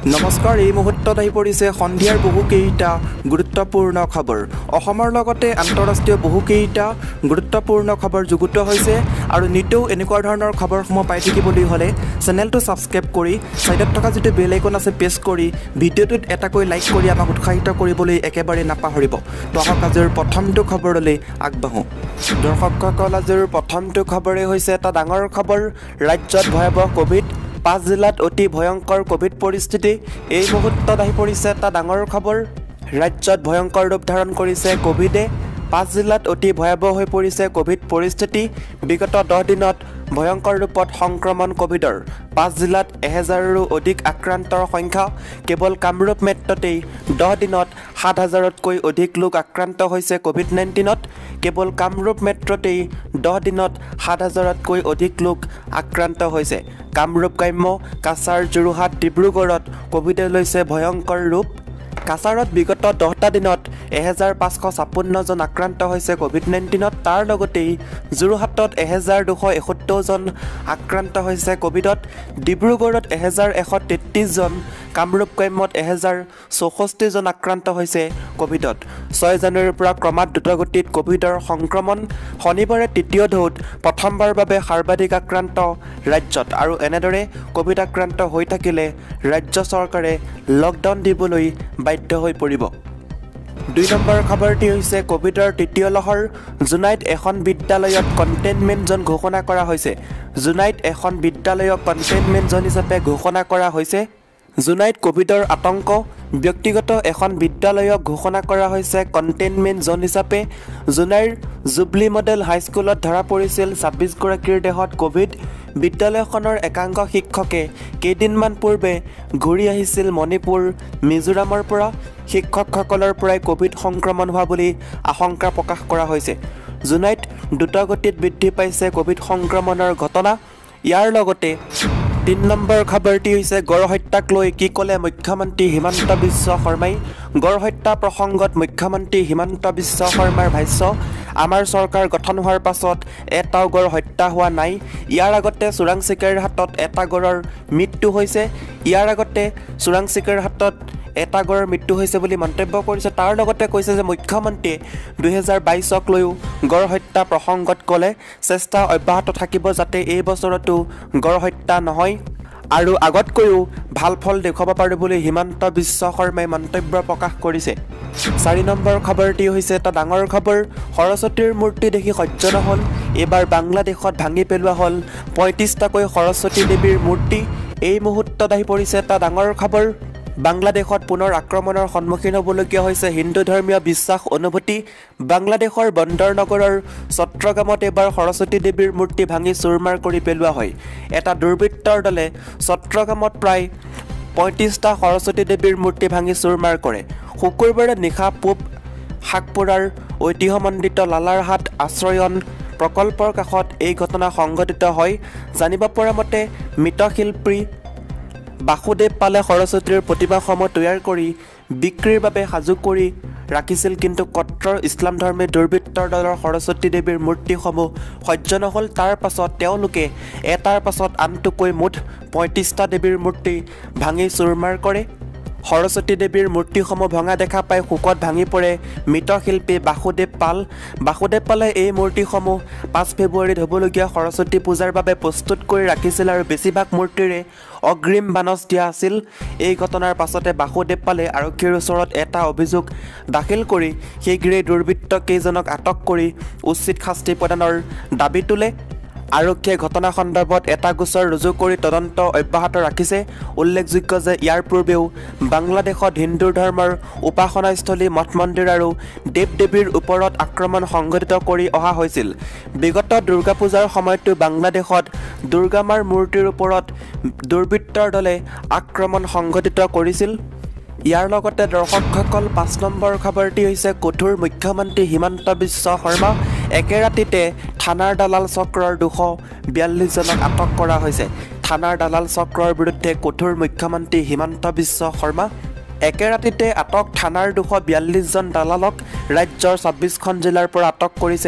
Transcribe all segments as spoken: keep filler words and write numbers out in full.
নমস্কাৰ এই মুহূৰ্তত আহি পৰিছে সন্ধিয়াৰ বহুকেইটা গুৰুত্বপূৰ্ণ খবৰ অসমৰ লগতে আন্তঃৰাষ্ট্ৰীয় বহুকেইটা গুৰুত্বপূৰ্ণ খবৰ যুগুত হৈছে আৰু নিতৌ এনেকুৱা ধৰণৰ খবৰসমূহ পাই থাকিবলৈ হ'লে চেনেলটো ছাবস্ক্ৰাইব কৰি সাইডত থকা যেটো বেল আইকন আছে প্ৰেছ কৰি ভিডিঅ'টোত এটাকৈ লাইক কৰি আমাক উৎসাহিত কৰিবলৈ একেবাৰে নাপাহৰিব তো আহক আজিৰ প্ৰথমটো খবৰলৈ আগবাঢ়ো দৰ্শকসকল আজিৰ প্ৰথমটো খবৰে হৈছে এটা ডাঙৰ খবৰ ৰাজ্যত ভয়াবহ কোভিড পাঁচ জিলাত অতি ভয়ংকৰ কোভিড পৰিস্থিতি এই মুহূৰ্তত আহি পৰিছে এটা ডাঙৰ খবৰ ৰাজ্যত ভয়ংকৰ ৰূপ ধাৰণ কৰিছে কোভিডে পাঁচ জিলাত অতি ভয়াবহ হৈ পৰিছে কোভিড পৰিস্থিতি বিগত দহ দিনত ভয়ংকৰ ৰূপত সংক্ৰমণ কোভিডৰ পাঁচ জিলাত এহেজাৰৰো অধিক আক্ৰান্তৰ সংখ্যা কেৱল কামৰূপ মেট্ৰতেই দহ দিনত সাত হাজাৰতকৈ অধিক লোক আক্ৰান্ত হৈছে কোভিড নাইণ্টিনত কেৱল কামৰূপ মেট্ৰতেই দহ দিনত সাত হাজাৰতকৈ অধিক লোক আক্ৰান্ত হৈছে কামৰূপ গ্ৰাম্য কাছাৰ যোৰহাট ডিব্ৰুগড়ত কোভিডে লৈছে ভয়ংকৰ ৰূপ কাছাৰত বিগত দহটা দিনত এহেজাৰ পাঁচশ ছাপন্ন জন আক্ৰান্ত হৈছে কোভিড নাইণ্টিনত তাৰ লগতেই যোৰহাটত এহেজাৰ দুশ এসত্তৰ জন আক্ৰান্ত হৈছে কোভিডত ডিব্ৰুগড়ত এহেজাৰ এশ তেত্ৰিছ জন কামৰূপ গ্ৰাম্যত এহেজাৰ চৌষষ্ঠি জন আক্ৰান্ত হৈছে কোভিডত ছয় জানুৱাৰীৰ পৰা ক্ৰমাৎ দ্ৰুতগতিত কোভিডৰ সংক্ৰমণ শনিবাৰে তৃতীয় ঢৌত প্ৰথমবাৰৰ বাবে সৰ্বাধিক আক্ৰান্ত ৰাজ্যত আৰু এনেদৰে কোভিড আক্ৰান্ত হৈ থাকিলে ৰাজ্য চৰকাৰে লকডাউন দিবলৈ বাধ্য হৈ পৰিব দুই নম্বৰ খবৰটি হৈছে কোভিডৰ তৃতীয় লহৰ জুনাইত এখন বিদ্যালয়ত কণ্টেইনমেণ্ট জোন ঘোষণা কৰা হৈছে জুনাইত এখন বিদ্যালয়ক কণ্টেইনমেণ্ট জোন হিচাপে ঘোষণা কৰা হৈছে জুনাইত কোভিডৰ আতংক ব্যক্তিগত এখন বিদ্যালয়ক ঘোষণা কৰা হৈছে কণ্টেইনমেণ্ট জোন হিচাপে জুনাইৰ জুবলি মডেল হাইস্কুলত ধৰা পৰিছিল ছাব্বিছ গৰাকীৰ দেহত কোভিড বিদ্যালয়খনৰ একাংশ শিক্ষকে কেইদিনমান পূৰ্বে ঘূৰি আহিছিল মণিপুৰ মিজোৰামৰ পৰা শিক্ষকসকলৰ পৰাই কোভিড সংক্ৰমণ হোৱা বুলি আশংকা প্ৰকাশ কৰা হৈছে জুনাইত দ্ৰুতগতিত বৃদ্ধি পাইছে কোভিড সংক্ৰমণৰ ঘটনা ইয়াৰ লগতে তিন নম্বৰ খবৰটি হৈছে গড় হত্যাক লৈ কি ক'লে মুখ্যমন্ত্ৰী হিমন্ত বিশ্ব শৰ্মাই গড় হত্যা প্ৰসংগত মুখ্যমন্ত্ৰী হিমন্ত বিশ্ব শৰ্মাৰ ভাষ্য আমাৰ চৰকাৰ গঠন হোৱাৰ পাছত এটাও গড় হত্যা হোৱা নাই ইয়াৰ আগতে চোৰাং চিকাৰীৰ হাতত এটা গড়ৰ মৃত্যু হৈছে ইয়াৰ আগতে চোৰাং চিকাৰীৰ হাতত এটা গড়ৰ মৃত্যু হৈছে বুলি মন্তব্য কৰিছে তাৰ লগতে কৈছে যে মুখ্যমন্ত্ৰীয়ে দুহেজাৰ বাইছক লৈও গড় হত্যা প্ৰসংগত ক'লে চেষ্টা অব্যাহত থাকিব যাতে এই বছৰতো গড় হত্যা নহয় আৰু আগতকৈও ভাল ফল দেখুৱাব পাৰে বুলি হিমন্ত বিশ্ব শৰ্মাই মন্তব্য প্ৰকাশ কৰিছে চাৰি নম্বৰ খবৰটি হৈছে এটা ডাঙৰ খবৰ সৰস্বতীৰ মূৰ্তি দেখি সহ্য নহ'ল এইবাৰ বাংলাদেশত ভাঙি পেলোৱা হ'ল পঁয়ত্ৰিছটাকৈ সৰস্বতী দেৱীৰ মূৰ্তি এই মুহূৰ্তত আহি পৰিছে এটা ডাঙৰ খবৰ বাংলাদেশত পুনৰ আক্ৰমণৰ সন্মুখীন হ'বলগীয়া হৈছে হিন্দু ধৰ্মীয় বিশ্বাস অনুভূতি বাংলাদেশৰ বন্দৰ নগৰৰ চট্টগ্ৰামত এবাৰ সৰস্বতী দেৱীৰ মূৰ্তি ভাঙি চুৰমাৰ কৰি পেলোৱা হয় এটা দুৰ্বৃত্তৰ দলে চট্টগ্ৰামত প্ৰায় পঁয়ত্ৰিছটা সৰস্বতী দেৱীৰ মূৰ্তি ভাঙি চুৰমাৰ কৰে শুকুৰবাৰে নিশা পূব শাকপুৰাৰ ঐতিহ্যমণ্ডিত লালাৰহাট আশ্ৰয়ন প্ৰকল্পৰ কাষত এই ঘটনা সংঘটিত হয় জানিব পৰা মতে মৃৎশিল্পী বাসুদেৱ পালে সৰস্বতীৰ প্ৰতিমাসমূহ তৈয়াৰ কৰি বিক্ৰীৰ বাবে সাজু কৰি ৰাখিছিল কিন্তু কট্টৰ ইছলাম ধৰ্মী দুৰ্বৃত্তৰ দলৰ সৰস্বতী দেৱীৰ মূৰ্তিসমূহ সহ্য নহ'ল তাৰ পাছত তেওঁলোকে এটাৰ পাছত আনটোকৈ মুঠ পঁয়ত্ৰিছটা দেৱীৰ মূৰ্তি ভাঙি চুৰমাৰ কৰে সৰস্বতী দেৱীৰ মূৰ্তিসমূহ ভঙা দেখা পাই শোকত ভাঙি পৰে মৃৎশিল্পী বাসুদেৱ পাল বাসুদেৱ পালে এই মূৰ্তিসমূহ পাঁচ ফেব্ৰুৱাৰীত হ'বলগীয়া সৰস্বতী পূজাৰ বাবে প্ৰস্তুত কৰি ৰাখিছিল আৰু বেছিভাগ মূৰ্তিৰে অগ্ৰিম বানচ দিয়া আছিল এই ঘটনাৰ পাছতে বাসুদেৱ পালে আৰক্ষীৰ ওচৰত এটা অভিযোগ দাখিল কৰি শীঘ্ৰেই দুৰ্বৃত্ত কেইজনক আটক কৰি উচিত শাস্তি প্ৰদানৰ দাবী তোলে আৰক্ষীয়ে ঘটনা সন্দৰ্ভত এটা গোচৰ ৰুজু কৰি তদন্ত অব্যাহত ৰাখিছে উল্লেখযোগ্য যে ইয়াৰ পূৰ্বেও বাংলাদেশত হিন্দু ধৰ্মৰ উপাসনাস্থলী মঠ মন্দিৰ আৰু দেৱ দেৱীৰ ওপৰত আক্ৰমণ সংঘটিত কৰি অহা হৈছিল বিগত দুৰ্গা পূজাৰ সময়তো বাংলাদেশত দুৰ্গামাৰ মূৰ্তিৰ ওপৰত দুৰ্বৃত্তৰ দলে আক্ৰমণ সংঘটিত কৰিছিল ইয়াৰ লগতে দৰ্শকসকল পাঁচ নম্বৰ খবৰটি হৈছে কঠোৰ মুখ্যমন্ত্ৰী হিমন্ত বিশ্ব শৰ্মা একে ৰাতিতে থানাৰ দালাল চক্ৰৰ দুশ বিয়াল্লিছ জনক আটক কৰা হৈছে থানাৰ দালাল চক্ৰৰ বিৰুদ্ধে কঠোৰ মুখ্যমন্ত্ৰী হিমন্ত বিশ্ব শৰ্মা একে ৰাতিতে আটক থানাৰ দুশ বিয়াল্লিছ জন দালালক ৰাজ্যৰ ছাব্বিছখন জিলাৰ পৰা আটক কৰিছে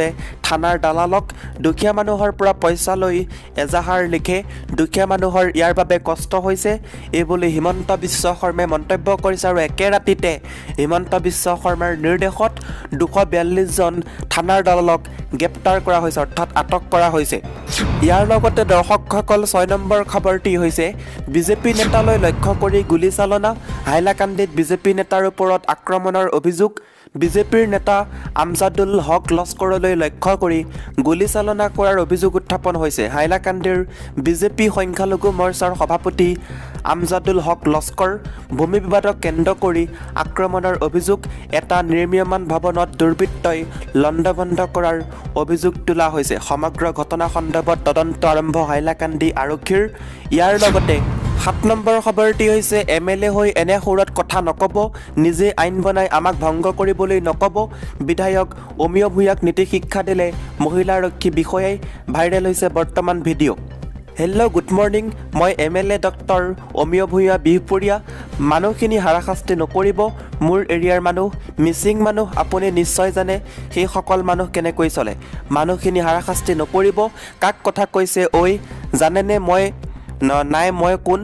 থানাৰ দালালক দুখীয়া মানুহৰ পৰা পইচা লৈ এজাহাৰ লিখে দুখীয়া মানুহৰ ইয়াৰ বাবে কষ্ট হৈছে এইবুলি হিমন্ত বিশ্ব শৰ্মাই মন্তব্য কৰিছে আৰু একে ৰাতিতে হিমন্ত বিশ্ব শৰ্মাৰ নিৰ্দেশত দুশ বিয়াল্লিছ জন থানাৰ দালালক গ্ৰেপ্তাৰ কৰা হৈছে অৰ্থাৎ আটক কৰা হৈছে ইয়াৰ লগতে দৰ্শকসকল ছয় নম্বৰ খবৰটি হৈছে বিজেপি নেতালৈ লক্ষ্য কৰি গুলীচালনা হাইলাকান্দিত বিজেপি নেতাৰ ওপৰত আক্ৰমণৰ অভিযোগ বিজেপিৰ নেতা আমজাদুল হক লস্কৰলৈ লক্ষ্য কৰি গুলীচালনা কৰাৰ অভিযোগ উত্থাপন হৈছে হাইলাকান্দিৰ বিজেপি সংখ্যালঘু মৰ্চাৰ সভাপতি আমজাদুল হক লস্কৰ ভূমি বিবাদক কেন্দ্ৰ কৰি আক্ৰমণৰ অভিযোগ এটা নিৰ্মীয়মান ভৱনত দুৰ্বৃত্তই লণ্ডভণ্ড কৰাৰ অভিযোগ তোলা হৈছে সমগ্ৰ ঘটনা সন্দৰ্ভত তদন্ত আৰম্ভ হাইলাকান্দি আৰক্ষীৰ ইয়াৰ লগতে সাত নম্বৰ খবৰটি হৈছে এম এল এ হৈ এনে সুৰত কথা নক'ব নিজে আইন বনাই আমাক ভংগ কৰিবলৈ নক'ব বিধায়ক অমিয় ভূঞাক নীতি শিক্ষা দিলে মহিলা আৰক্ষী বিষয়াই ভাইৰেল হৈছে বৰ্তমান ভিডিঅ' হেল্ল' গুড মৰ্ণিং মই M L A doctor Amiya Bhuyan বিহপুৰীয়া মানুহখিনি হাৰাশাস্তি নকৰিব মোৰ এৰিয়াৰ মানুহ মিচিং মানুহ আপুনি নিশ্চয় জানে সেইসকল মানুহ কেনেকৈ চলে মানুহখিনি হাৰাশাস্তি নকৰিব কাক কথা কৈছে ঐ জানেনে মই নাই মই কোন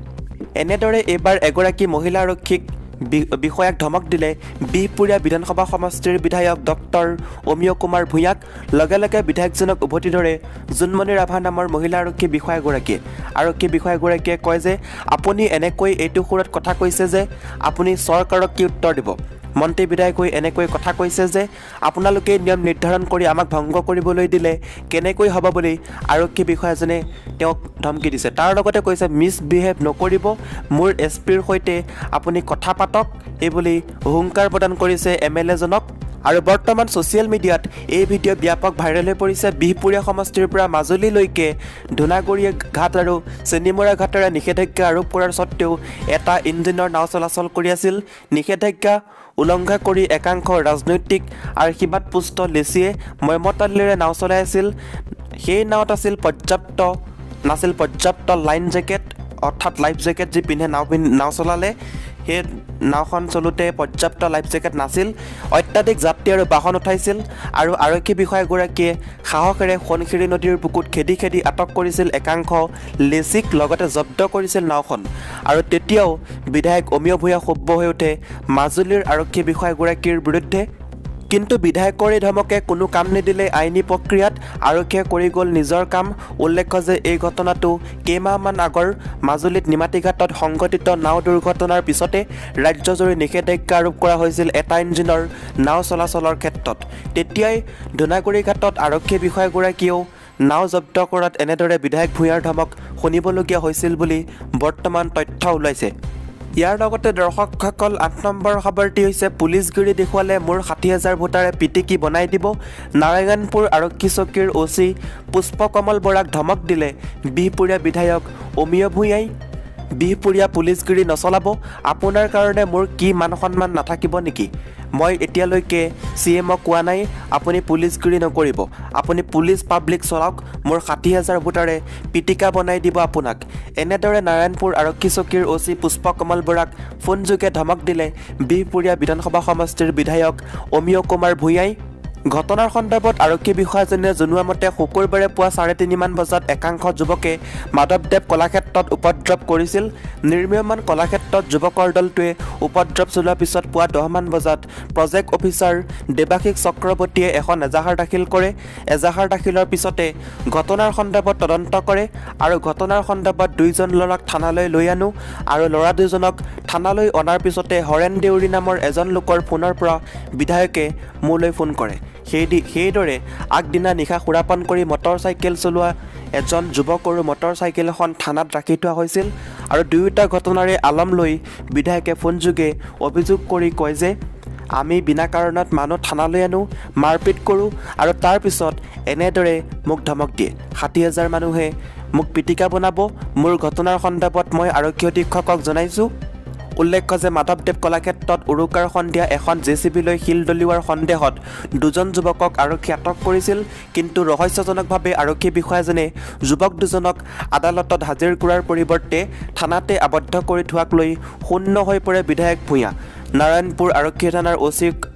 এনেদৰে এইবাৰ এগৰাকী মহিলা আৰক্ষীক বিষয়াক ধমক দিলে বিহপুৰীয়া বিধানসভা সমষ্টিৰ বিধায়ক ডক্টৰ অমিয় কুমাৰ ভূঞাক লগে লগে বিধায়কজনক উভতি ধৰে জোনমণি ৰাভা নামৰ মহিলা আৰক্ষী বিষয়াগৰাকীয়ে আৰক্ষী বিষয়াগৰাকীয়ে কয় যে আপুনি এনেকৈ এইটো সুৰত কথা কৈছে যে আপুনি চৰকাৰক কি উত্তৰ দিব মন্ত্ৰী বিধায়ক হৈ এনেকৈ কথা কৈছে যে আপোনালোকে নিয়ম নিৰ্ধাৰণ কৰি আমাক ভংগ কৰিবলৈ দিলে কেনেকৈ হ'ব বুলি আৰক্ষী বিষয়াজনে তেওঁক ধমকি দিছে তাৰ লগতে কৈছে মিছবিহেভ নকৰিব মোৰ এছ পিৰ সৈতে আপুনি কথা পাতক এইবুলি হুংকাৰ প্ৰদান কৰিছে এম এল এজনক আৰু বৰ্তমান ছ'চিয়েল মিডিয়াত এই ভিডিঅ' ব্যাপক ভাইৰেল হৈ পৰিছে বিহপুৰীয়া সমষ্টিৰ পৰা মাজুলীলৈকে ধূনাগুৰি ঘাট আৰু চেনিমৰা ঘাটেৰে নিষেধাজ্ঞা আৰোপ কৰাৰ স্বত্তেও এটা ইঞ্জিনৰ নাও চলাচল কৰি আছিল নিষেধাজ্ঞা উলংঘা কৰি একাংশ ৰাজনৈতিক আশীৰ্বাদ পুষ্ট লেচিয়ে মমতাল্লিৰে নাও চলাই আছিল সেই নাৱত আছিল পৰ্যাপ্ত নাছিল পৰ্যাপ্ত লাইন জেকেট অৰ্থাৎ লাইফ জেকেট যি পিন্ধে নাও নাও চলালে সেই নাওখন চলোতে পৰ্যাপ্ত লাইফ জেকেট নাছিল অত্যাধিক যাত্ৰী আৰু বাহন উঠাইছিল আৰু আৰক্ষী বিষয়াগৰাকীয়ে সাহসেৰে সোণখিৰি নদীৰ বুকুত খেদি খেদি আটক কৰিছিল একাংশ লেচিক লগতে জব্দ কৰিছিল নাওখন আৰু তেতিয়াও বিধায়ক অমিয় ভূঞা ক্ষুব্ধ হৈ উঠে মাজুলীৰ আৰক্ষী বিষয়াগৰাকীৰ বিৰুদ্ধে কিন্তু বিধায়কৰ এই ধমকে কোনো কাম নিদিলে আইনী প্ৰক্ৰিয়াত আৰক্ষীয়ে কৰি গ'ল নিজৰ কাম উল্লেখ্য যে এই ঘটনাটো কেইমাহমান আগৰ মাজুলীত নিমাতীঘাটত সংঘটিত নাও দুৰ্ঘটনাৰ পিছতে ৰাজ্যজুৰি নিষেধাজ্ঞা আৰোপ কৰা হৈছিল এটা ইঞ্জিনৰ নাও চলাচলৰ ক্ষেত্ৰত তেতিয়াই ধূনাগুৰি ঘাটত আৰক্ষী বিষয়াগৰাকীয়েও নাও জব্দ কৰাত এনেদৰে বিধায়ক ভূঞাৰ ধমক শুনিবলগীয়া হৈছিল বুলি বৰ্তমান তথ্য ওলাইছে ইয়াৰ লগতে দৰ্শকসকল আঠ নম্বৰ খবৰটি হৈছে পুলিচগিৰি দেখুৱালে মোৰ ষাঠি হাজাৰ ভোটাৰে পিটিকি বনাই দিব নাৰায়ণপুৰ আৰক্ষী চকীৰ অ' চি পুষ্পকমল বৰাক ধমক দিলে বিহপুৰীয়া বিধায়ক অমিয় ভূঞাই বিহপুৰীয়া পুলিচগিৰি নচলাব আপোনাৰ কাৰণে মোৰ কি মান সন্মান নাথাকিব নেকি মই এতিয়ালৈকে চি এমক কোৱা নাই আপুনি পুলিচগিৰি নকৰিব আপুনি পুলিচ পাব্লিক চলাওক মোৰ ষাঠি হাজাৰ ভোটাৰে পিটিকা বনাই দিব আপোনাক এনেদৰে নাৰায়ণপুৰ আৰক্ষী চকীৰ অ' চি পুষ্পকমল বৰাক ফোনযোগে ধমক দিলে বিহপুৰীয়া বিধানসভা সমষ্টিৰ বিধায়ক অমিয় কুমাৰ ভূঞাই ঘটনাৰ সন্দৰ্ভত আৰক্ষী বিষয়াজনে জনোৱা মতে শুকুৰবাৰে পুৱা চাৰে তিনিমান বজাত একাংশ যুৱকে মাধৱদেৱ কলাক্ষেত্ৰত উপদ্ৰৱ কৰিছিল নিৰ্মীয়মান কলাক্ষেত্ৰত যুৱকৰ দলটোৱে উপদ্ৰৱ চলোৱাৰ পিছত পুৱা দহমান বজাত প্ৰজেক্ট অফিচাৰ দেৱাশিষ চক্ৰৱৰ্তীয়ে এখন এজাহাৰ দাখিল কৰে এজাহাৰ দাখিলৰ পিছতে ঘটনাৰ সন্দৰ্ভত তদন্ত কৰে আৰু ঘটনাৰ সন্দৰ্ভত দুইজন ল'ৰাক থানালৈ লৈ আনো আৰু ল'ৰা দুজনক থানালৈ অনাৰ পিছতে হৰেণ দেউৰী নামৰ এজন লোকৰ ফোনৰ পৰা বিধায়কে মোলৈ ফোন কৰে সেই সেইদৰে আগদিনা নিশা সুৰাপান কৰি মটৰ চাইকেল চলোৱা এজন যুৱকৰো মটৰ চাইকেল এখন থানাত ৰাখি থোৱা হৈছিল আৰু দুয়োটা ঘটনাৰে আলম লৈ বিধায়কে ফোনযোগে অভিযোগ কৰি কয় যে আমি বিনা কাৰণত মানুহ থানালৈ আনো মাৰপিট কৰোঁ আৰু তাৰ পিছত এনেদৰে মোক ধমক দিয়ে ষাঠি হাজাৰ মানুহে মোক পিটিকা বনাব মোৰ ঘটনাৰ সন্দৰ্ভত মই আৰক্ষী অধীক্ষকক জনাইছোঁ উল্লেখ্য যে মাধৱদেৱ কলাক্ষেত্ৰত উৰুকাৰ সন্ধিয়া এখন জে চি বি লৈ শিল দলিওৱাৰ সন্দেহত দুজন যুৱকক আৰক্ষী আটক কৰিছিল কিন্তু ৰহস্যজনকভাৱে আৰক্ষী বিষয়াজনে যুৱক দুজনক আদালতত হাজিৰ কৰাৰ পৰিৱৰ্তে থানাতে আবদ্ধ কৰি থোৱাক লৈ শূন্য হৈ পৰে বিধায়ক ভূঞা নাৰায়ণপুৰ আৰক্ষী থানাৰ অ' চিক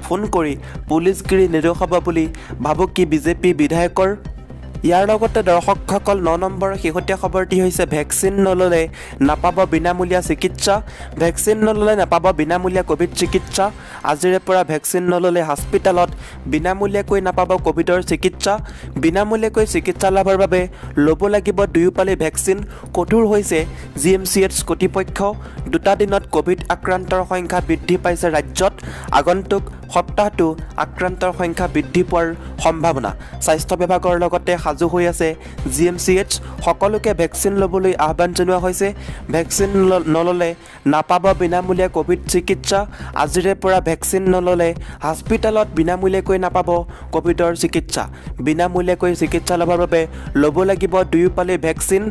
ফোন কৰি পুলিচগিৰি নিৰ্দোষাব বুলি ভাবুকি বিজেপি বিধায়কৰ ইয়াৰ লগতে দৰ্শকসকল ন নম্বৰ শেহতীয়া খবৰটি হৈছে ভেকচিন নললে নাপাব বিনামূলীয়া চিকিৎসা ভেকচিন নললে নাপাব বিনামূলীয়া কোভিড চিকিৎসা আজিৰে পৰা ভেকচিন নললে হস্পিটেলত বিনামূলীয়াকৈ নাপাব কোভিডৰ চিকিৎসা বিনামূলীয়াকৈ চিকিৎসা লাভৰ বাবে ল'ব লাগিব দুয়োপালি ভেকচিন কঠোৰ হৈছে জি এম চি এইচ কৰ্তৃপক্ষ দুটা দিনত কোভিড আক্ৰান্তৰ সংখ্যা বৃদ্ধি পাইছে ৰাজ্যত আগন্তুক সপ্তাহটো আক্ৰান্তৰ সংখ্যা বৃদ্ধি পোৱাৰ সম্ভাৱনা স্বাস্থ্য বিভাগৰ লগতে সাজু হৈ আছে জি এম চি এইচ সকলোকে ভেকচিন ল'বলৈ আহ্বান জনোৱা হৈছে ভেকচিন নললে নাপাব বিনামূলীয়া কোভিড চিকিৎসা আজিৰে পৰা ভেকচিন নললে হস্পিটেলত বিনামূলীয়াকৈ নাপাব কোভিডৰ চিকিৎসা বিনামূলীয়াকৈ চিকিৎসা ল'বৰ বাবে ল'ব লাগিব দুয়োপালি ভেকচিন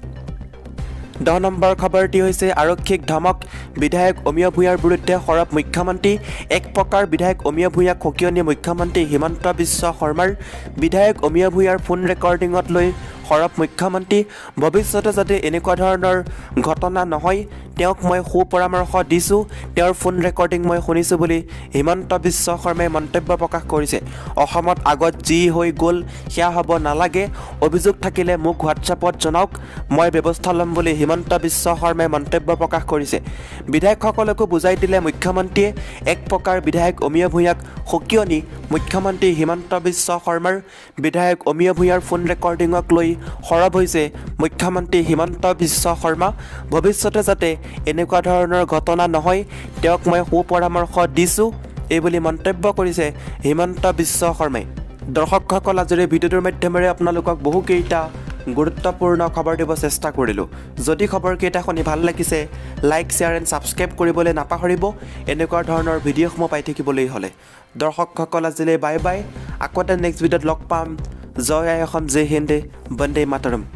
দহ নম্বৰ খবৰটি হৈছে আৰক্ষীক ধমক বিধায়ক অমীয় ভূঞাৰ বিৰুদ্ধে সৰব মুখ্যমন্ত্ৰী এক প্ৰকাৰ বিধায়ক অমীয় ভূঞাক সকিয়নি মুখ্যমন্ত্ৰী হিমন্ত বিশ্ব শৰ্মাৰ বিধায়ক অমীয় ভূঞাৰ ফোন ৰেকৰ্ডিঙত লৈ সৰব মুখ্যমন্ত্ৰী ভৱিষ্যতে যাতে এনেকুৱা ধৰণৰ ঘটনা নহয় তেওঁক মই সু পৰামৰ্শ দিছোঁ তেওঁৰ ফোন ৰেকৰ্ডিং মই শুনিছোঁ বুলি হিমন্ত বিশ্ব শৰ্মাই মন্তব্য প্ৰকাশ কৰিছে অসমত আগত যি হৈ গ'ল সেয়া হ'ব নালাগে অভিযোগ থাকিলে মোক হোৱাটছআপত জনাওক মই ব্যৱস্থা ল'ম বুলি হিমন্ত বিশ্ব শৰ্মাই মন্তব্য প্ৰকাশ কৰিছে বিধায়কসকলকো বুজাই দিলে মুখ্যমন্ত্ৰীয়ে এক প্ৰকাৰ বিধায়ক অমীয় ভূঞাক সকিয়নি মুখ্যমন্ত্ৰী হিমন্ত বিশ্ব শৰ্মাৰ বিধায়ক অমীয় ভূঞাৰ ফোন ৰেকৰ্ডিঙক লৈ সৰব হৈছে মুখ্যমন্ত্ৰী হিমন্ত বিশ্ব শৰ্মা ভৱিষ্যতে যাতে এনেকুৱা ধৰণৰ ঘটনা নহয় তেওঁক মই সু পৰামৰ্শ দিছোঁ এইবুলি মন্তব্য কৰিছে হিমন্ত বিশ্ব শৰ্মাই দৰ্শকসকল আজিৰ ভিডিঅ'টোৰ মাধ্যমেৰে আপোনালোকক বহুকেইটা গুৰুত্বপূৰ্ণ খবৰ দিব চেষ্টা কৰিলোঁ যদি খবৰকেইটা শুনি ভাল লাগিছে লাইক শ্বেয়াৰ এণ্ড ছাবস্ক্ৰাইব কৰিবলৈ নাপাহৰিব এনেকুৱা ধৰণৰ ভিডিঅ'সমূহ পাই থাকিবলৈ হ'লে দৰ্শকসকল আজিলৈ বাই বাই আকৌ এটা নেক্সট ভিডিঅ'ত লগ পাম জয় আই অসম জয় হিন্দ বন্দে মাতৰম